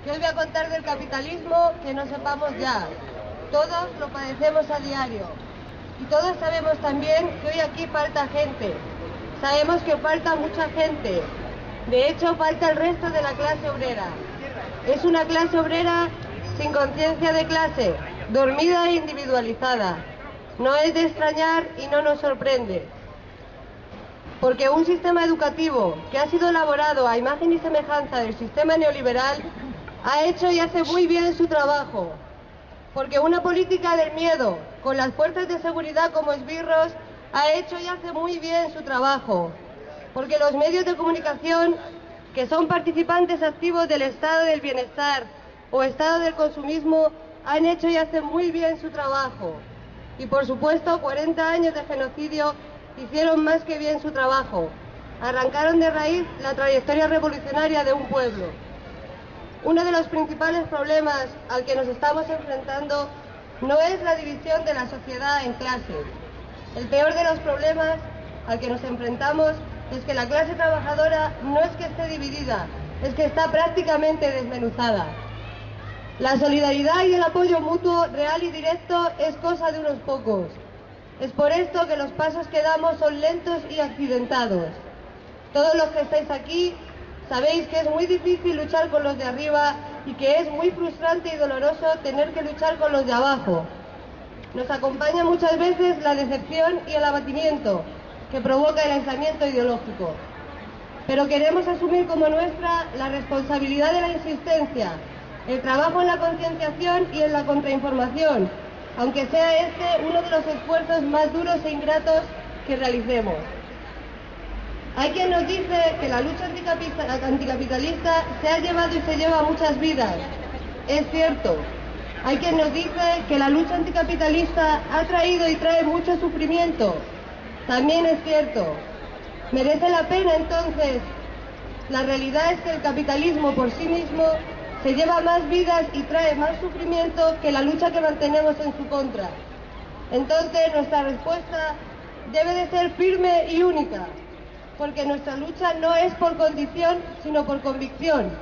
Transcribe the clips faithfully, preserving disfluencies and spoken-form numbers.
¿Qué os voy a contar del capitalismo que no sepamos ya? Todos lo padecemos a diario. Y todos sabemos también que hoy aquí falta gente. Sabemos que falta mucha gente. De hecho, falta el resto de la clase obrera. Es una clase obrera sin conciencia de clase, dormida e individualizada. No es de extrañar y no nos sorprende. Porque un sistema educativo que ha sido elaborado a imagen y semejanza del sistema neoliberal ha hecho y hace muy bien su trabajo. Porque una política del miedo, con las fuerzas de seguridad como esbirros, ha hecho y hace muy bien su trabajo. Porque los medios de comunicación, que son participantes activos del estado del bienestar o estado del consumismo, han hecho y hacen muy bien su trabajo. Y por supuesto, cuarenta años de genocidio hicieron más que bien su trabajo. Arrancaron de raíz la trayectoria revolucionaria de un pueblo. Uno de los principales problemas al que nos estamos enfrentando no es la división de la sociedad en clases. El peor de los problemas al que nos enfrentamos es que la clase trabajadora no es que esté dividida, es que está prácticamente desmenuzada. La solidaridad y el apoyo mutuo real y directo es cosa de unos pocos. Es por esto que los pasos que damos son lentos y accidentados. Todos los que estáis aquí sabéis que es muy difícil luchar con los de arriba y que es muy frustrante y doloroso tener que luchar con los de abajo. Nos acompaña muchas veces la decepción y el abatimiento que provoca el aislamiento ideológico. Pero queremos asumir como nuestra la responsabilidad de la insistencia, el trabajo en la concienciación y en la contrainformación, aunque sea este uno de los esfuerzos más duros e ingratos que realicemos. Hay quien nos dice que la lucha anticapitalista se ha llevado y se lleva muchas vidas. Es cierto. Hay quien nos dice que la lucha anticapitalista ha traído y trae mucho sufrimiento. También es cierto. ¿Merece la pena entonces? La realidad es que el capitalismo por sí mismo se lleva más vidas y trae más sufrimiento que la lucha que mantenemos en su contra. Entonces nuestra respuesta debe de ser firme y única, porque nuestra lucha no es por condición, sino por convicción.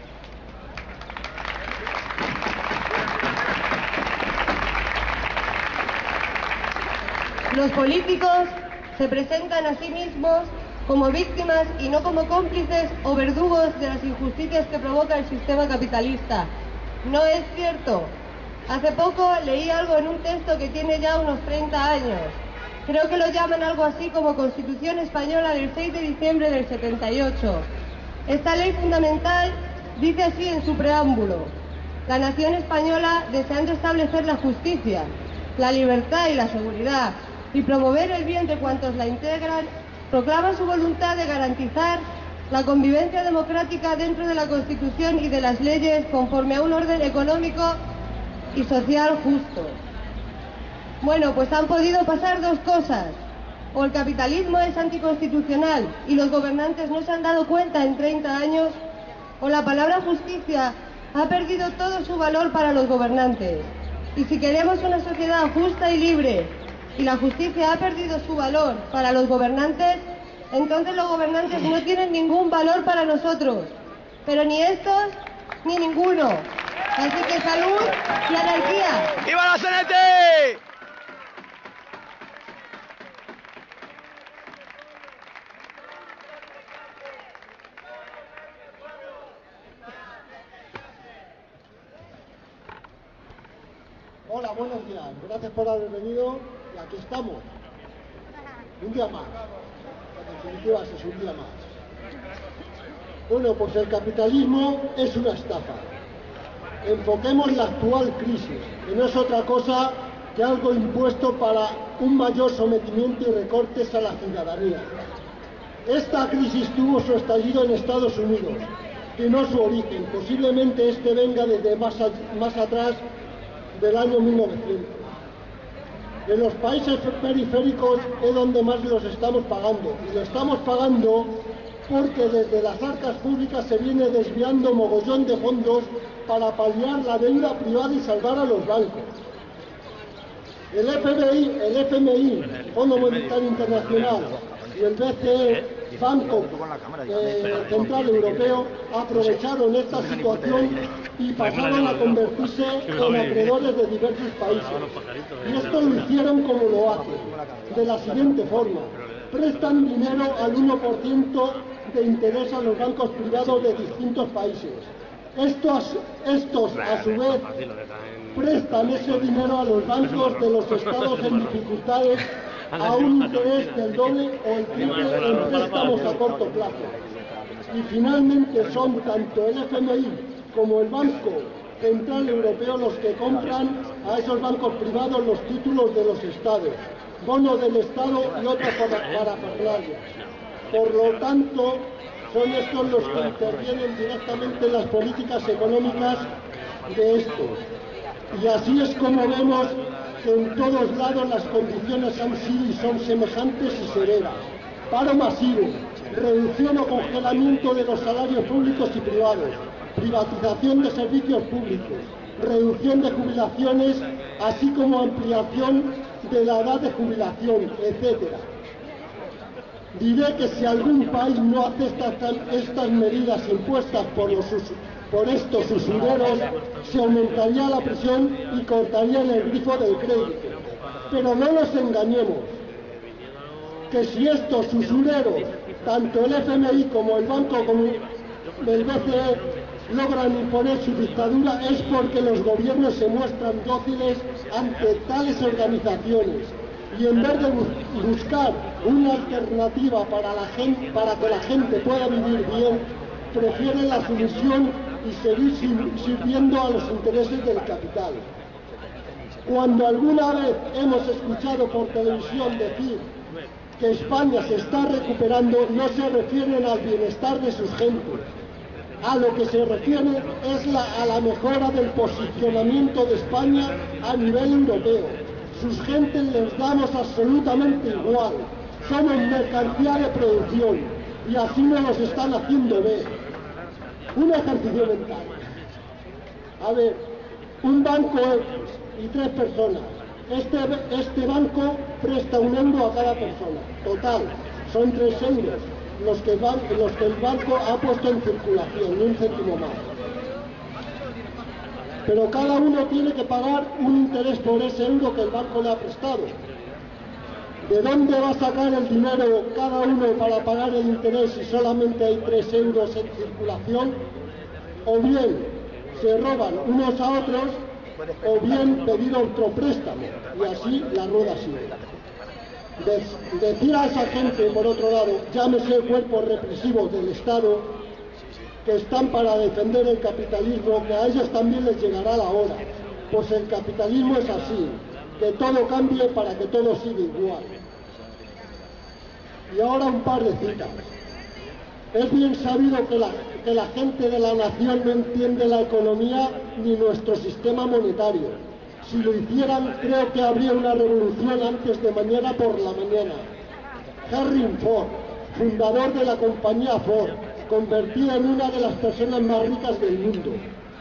Los políticos se presentan a sí mismos como víctimas y no como cómplices o verdugos de las injusticias que provoca el sistema capitalista. No es cierto. Hace poco leí algo en un texto que tiene ya unos treinta años. Creo que lo llaman algo así como Constitución Española del seis de diciembre del setenta y ocho. Esta ley fundamental dice así en su preámbulo: la nación española, deseando establecer la justicia, la libertad y la seguridad, y promover el bien de cuantos la integran, proclama su voluntad de garantizar la convivencia democrática dentro de la Constitución y de las leyes conforme a un orden económico y social justo. Bueno, pues han podido pasar dos cosas. O el capitalismo es anticonstitucional y los gobernantes no se han dado cuenta en treinta años, o la palabra justicia ha perdido todo su valor para los gobernantes. Y si queremos una sociedad justa y libre, y la justicia ha perdido su valor para los gobernantes, entonces los gobernantes no tienen ningún valor para nosotros. Pero ni estos, ni ninguno. Así que salud y anarquía. ¡Viva la C N T! Hola, buenos días. Gracias por haber venido y aquí estamos. Un día más. En definitiva, es un día más. Bueno, pues el capitalismo es una estafa. Enfoquemos la actual crisis, que no es otra cosa que algo impuesto para un mayor sometimiento y recortes a la ciudadanía. Esta crisis tuvo su estallido en Estados Unidos, que no su origen. Posiblemente este venga desde más, a, más atrás del año mil novecientos. En los países periféricos es donde más los estamos pagando, y lo estamos pagando porque desde las arcas públicas se viene desviando mogollón de fondos para paliar la deuda privada y salvar a los bancos. El F M I, el F M I, Fondo Monetario Internacional, y el B C E Banco eh, Central Europeo aprovecharon esta situación y pasaron a convertirse en acreedores de diversos países. Y esto lo hicieron como lo hacen, de la siguiente forma: prestan dinero al uno por ciento de interés a los bancos privados de distintos países. Estos, estos a su vez, prestan ese dinero a los bancos de los estados en dificultades a un interés del doble o el triple en préstamos a corto plazo. Y finalmente son tanto el F M I como el Banco Central Europeo los que compran a esos bancos privados los títulos de los estados, bonos del Estado y otras parafernalias. Por lo tanto, son estos los que intervienen directamente en las políticas económicas de estos. Y así es como vemos que en todos lados las condiciones han sido y son semejantes y severas. Paro masivo, reducción o congelamiento de los salarios públicos y privados, privatización de servicios públicos, reducción de jubilaciones, así como ampliación de la edad de jubilación, etcétera. Diré que si algún país no acepta estas medidas impuestas por, los, por estos usureros, se aumentaría la presión y cortarían el grifo del crédito. Pero no nos engañemos, que si estos usureros, tanto el F M I como el Banco como el B C E, logran imponer su dictadura, es porque los gobiernos se muestran dóciles ante tales organizaciones. Y en vez de buscar una alternativa para, la gente, para que la gente pueda vivir bien, prefieren la sumisión y seguir sirviendo a los intereses del capital. Cuando alguna vez hemos escuchado por televisión decir que España se está recuperando, no se refieren al bienestar de sus gentes. A lo que se refiere es la, a la mejora del posicionamiento de España a nivel europeo. Sus gentes les damos absolutamente igual, somos mercancía de producción y así nos los están haciendo ver. Un ejercicio mental. A ver, un banco X y tres personas. Este, este banco presta un euro a cada persona. Total, son tres euros los que, van, los que el banco ha puesto en circulación, ni un céntimo más. Pero cada uno tiene que pagar un interés por ese euro que el banco le ha prestado. ¿De dónde va a sacar el dinero cada uno para pagar el interés si solamente hay tres euros en circulación? O bien se roban unos a otros, o bien pedir otro préstamo, y así la rueda sigue. De, decir a esa gente, por otro lado, llámese cuerpos represivos del Estado, que están para defender el capitalismo, que a ellos también les llegará la hora, pues el capitalismo es así, que todo cambie para que todo siga igual. Y ahora un par de citas. Es bien sabido que la, que la gente de la nación no entiende la economía ni nuestro sistema monetario. Si lo hicieran, creo que habría una revolución antes de mañana por la mañana. Henry Ford, fundador de la compañía Ford, convertida en una de las personas más ricas del mundo.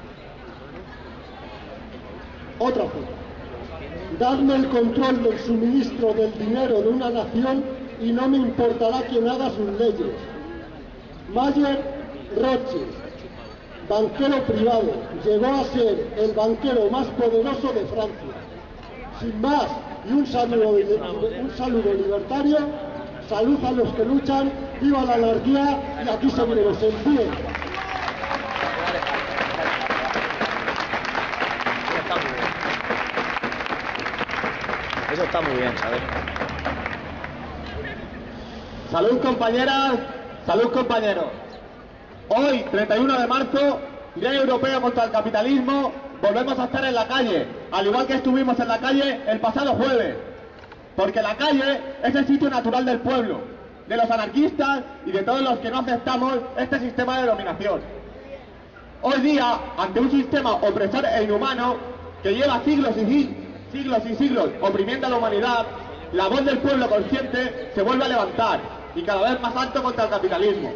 Otra cosa. Dadme el control del suministro del dinero de una nación y no me importará quién haga sus leyes. Mayer Rothschild, banquero privado, llegó a ser el banquero más poderoso de Francia. Sin más, y un saludo, un saludo libertario, salud a los que luchan, viva la anarquía y aquí seguiremos en pie. Eso está muy bien, ¿sabes? Salud, compañeras, salud, compañeros. Hoy, treinta y uno de marzo, Día Europeo contra el Capitalismo, volvemos a estar en la calle, al igual que estuvimos en la calle el pasado jueves. Porque la calle es el sitio natural del pueblo, de los anarquistas y de todos los que no aceptamos este sistema de dominación. Hoy día, ante un sistema opresor e inhumano que lleva siglos y siglos y siglos oprimiendo a la humanidad, la voz del pueblo consciente se vuelve a levantar y cada vez más alto contra el capitalismo.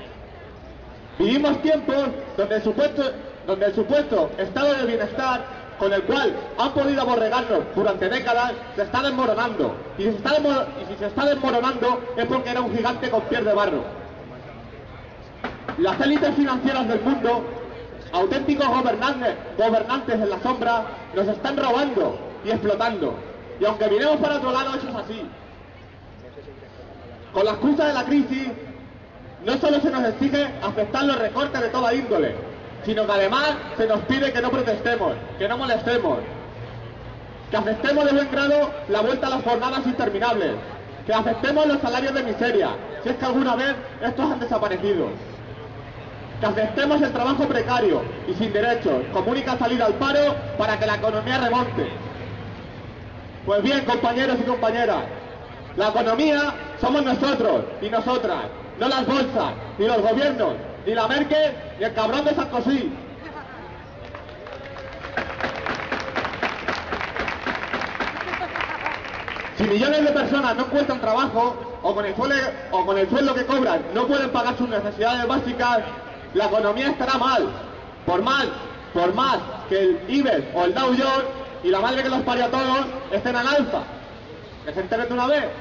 Vivimos tiempos donde el supuesto, donde el supuesto estado de bienestar con el cual han podido aborregarnos durante décadas se está desmoronando. Y si se está, desmor y si se está desmoronando es porque era un gigante con pies de barro. Las élites financieras del mundo, auténticos gobernantes, gobernantes en la sombra, nos están robando y explotando. Y aunque miremos para otro lado, eso es así. Con la excusa de la crisis, no solo se nos exige aceptar los recortes de toda índole, sino que además se nos pide que no protestemos, que no molestemos, que aceptemos de buen grado la vuelta a las jornadas interminables, que aceptemos los salarios de miseria, si es que alguna vez estos han desaparecido, que aceptemos el trabajo precario y sin derechos, como única salida al paro para que la economía remonte. Pues bien, compañeros y compañeras, la economía somos nosotros y nosotras, no las bolsas, ni los gobiernos, ni la Merkel, ni el cabrón de Sarkozy. Si millones de personas no encuentran trabajo, o con el sueldo, o con el sueldo que cobran no pueden pagar sus necesidades básicas, la economía estará mal. Por mal, por más que el IBEX o el Dow Jones y la madre que los parió a todos estén al alza. Que se enteren de una vez.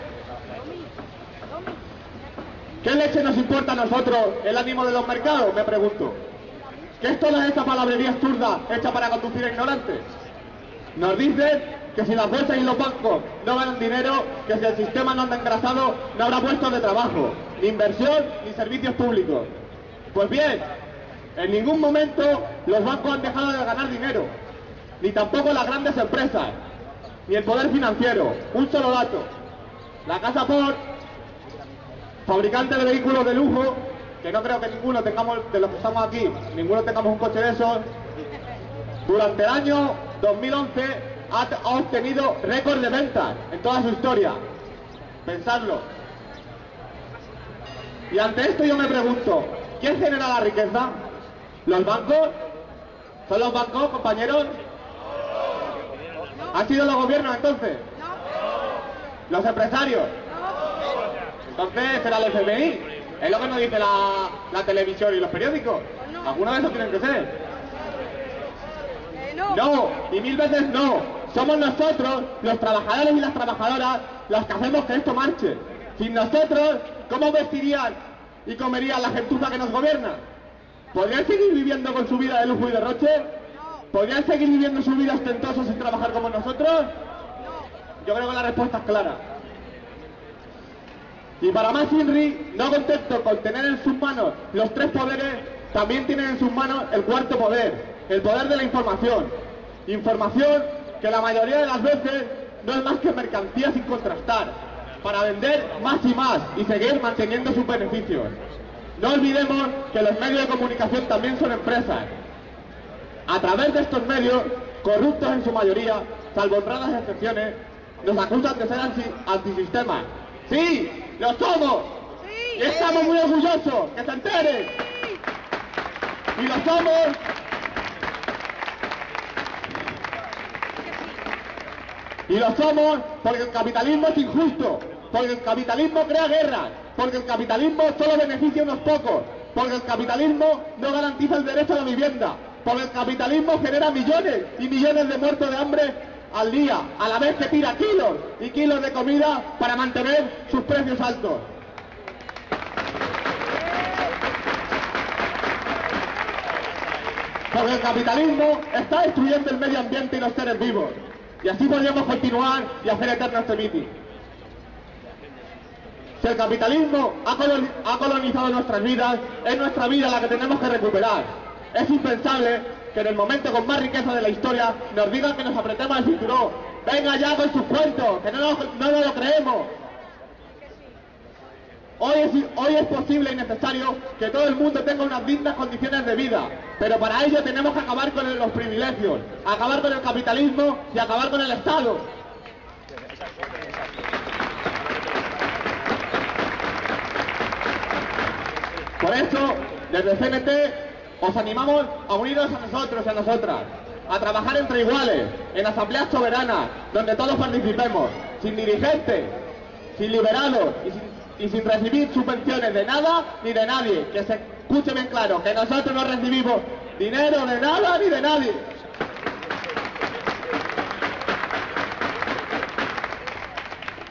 ¿Qué leche nos importa a nosotros el ánimo de los mercados? Me pregunto. ¿Qué es toda esta palabrería absurda hecha para conducir a ignorantes? Nos dicen que si las bolsas y los bancos no ganan dinero, que si el sistema no anda engrasado, no habrá puestos de trabajo, ni inversión, ni servicios públicos. Pues bien, en ningún momento los bancos han dejado de ganar dinero, ni tampoco las grandes empresas, ni el poder financiero. Un solo dato. La Casa Ford, fabricante de vehículos de lujo, que no creo que ninguno tengamos, de los que estamos aquí, ninguno tengamos un coche de esos, durante el año dos mil once ha, ha obtenido récord de ventas en toda su historia. Pensadlo. Y ante esto yo me pregunto, ¿quién genera la riqueza? ¿Los bancos? ¿Son los bancos, compañeros? ¿Han sido los gobiernos entonces? ¿Los empresarios? Entonces será el F M I. Es lo que nos dice la, la televisión y los periódicos. Algunos de esos tienen que ser. No, y mil veces no. Somos nosotros, los trabajadores y las trabajadoras, los que hacemos que esto marche. Sin nosotros, ¿cómo vestirían y comerían la gentuza que nos gobierna? ¿Podrían seguir viviendo con su vida de lujo y derroche? ¿Podrían seguir viviendo su vida ostentosa sin trabajar como nosotros? Yo creo que la respuesta es clara. Y para más Inri, no contento con tener en sus manos los tres poderes, también tienen en sus manos el cuarto poder, el poder de la información. Información que la mayoría de las veces no es más que mercancía sin contrastar, para vender más y más y seguir manteniendo sus beneficios. No olvidemos que los medios de comunicación también son empresas. A través de estos medios, corruptos en su mayoría, salvo honradas excepciones, nos acusan de ser anti antisistema. ¡Sí! ¡Lo somos! ¡Sí! ¡Y estamos muy orgullosos! ¡Que se enteren! ¡Y lo somos! Y lo somos porque el capitalismo es injusto, porque el capitalismo crea guerras, porque el capitalismo solo beneficia a unos pocos, porque el capitalismo no garantiza el derecho a la vivienda, porque el capitalismo genera millones y millones de muertos de hambre al día, a la vez que tira kilos y kilos de comida para mantener sus precios altos. Porque el capitalismo está destruyendo el medio ambiente y los seres vivos. Y así podríamos continuar y hacer eterno este mitin. Si el capitalismo ha, colon ha colonizado nuestras vidas, es nuestra vida la que tenemos que recuperar. Es impensable que en el momento con más riqueza de la historia nos digan que nos apretemos el cinturón. Venga ya con sus cuentos, que no nos, no nos lo creemos. Hoy es, hoy es posible y necesario que todo el mundo tenga unas dignas condiciones de vida, pero para ello tenemos que acabar con los privilegios, acabar con el capitalismo y acabar con el Estado. Por eso, desde C N T, os animamos a uniros a nosotros y a nosotras, a trabajar entre iguales, en asambleas soberanas, donde todos participemos, sin dirigentes, sin liberados y sin, y sin recibir subvenciones de nada ni de nadie. Que se escuche bien claro, que nosotros no recibimos dinero de nada ni de nadie.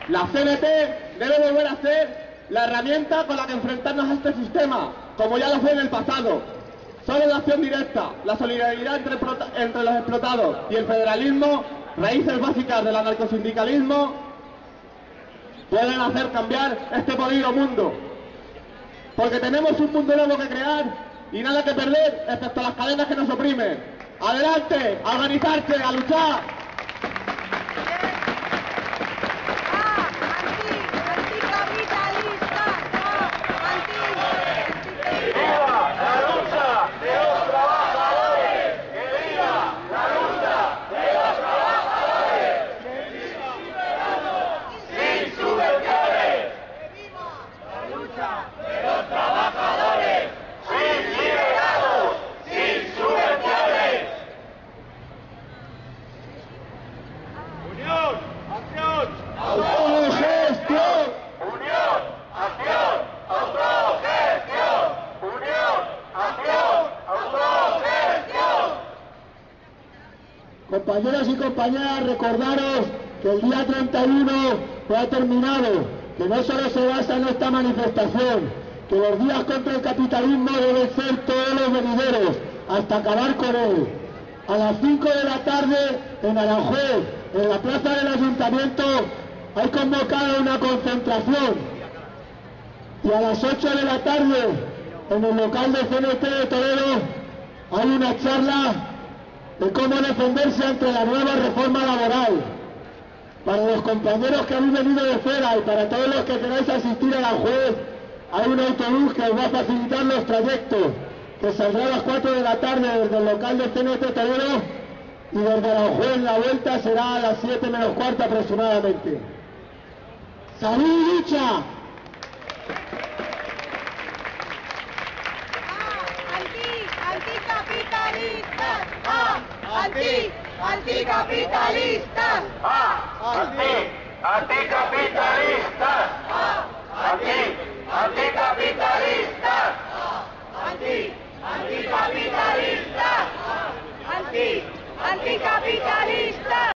La C N T debe volver a ser la herramienta con la que enfrentarnos a este sistema, como ya lo fue en el pasado. Solo la acción directa, la solidaridad entre, entre los explotados y el federalismo, raíces básicas del anarcosindicalismo, pueden hacer cambiar este podrido mundo. Porque tenemos un mundo nuevo que crear y nada que perder, excepto las cadenas que nos oprimen. ¡Adelante! ¡A organizarse! ¡A luchar! Compañeros y compañeras, recordaros que el día treinta y uno ya ha terminado, que no solo se basa en esta manifestación, que los días contra el capitalismo deben ser todos los venideros, hasta acabar con él. A las cinco de la tarde, en Aranjuez, en la plaza del Ayuntamiento, hay convocado una concentración. Y a las ocho de la tarde, en el local del C N T de Toledo, hay una charla de cómo defenderse ante la nueva reforma laboral. Para los compañeros que habéis venido de fuera y para todos los que queráis asistir a la juez, hay un autobús que os va a facilitar los trayectos, que saldrá a las cuatro de la tarde desde el local del C N T Toledo y desde la juez la vuelta será a las siete menos cuarto aproximadamente. ¡Salud y lucha! ¡Anticapitalistas! ¡Ah! ¡Anti! ¡Anticapitalistas! ¡Ah! ¡Anti! ¡Anticapitalistas! ¡Ah! ¡Anti! ¡Anticapitalistas! ¡Anti! ¡Anticapitalistas! ¡Anti! ¡Anticapitalistas!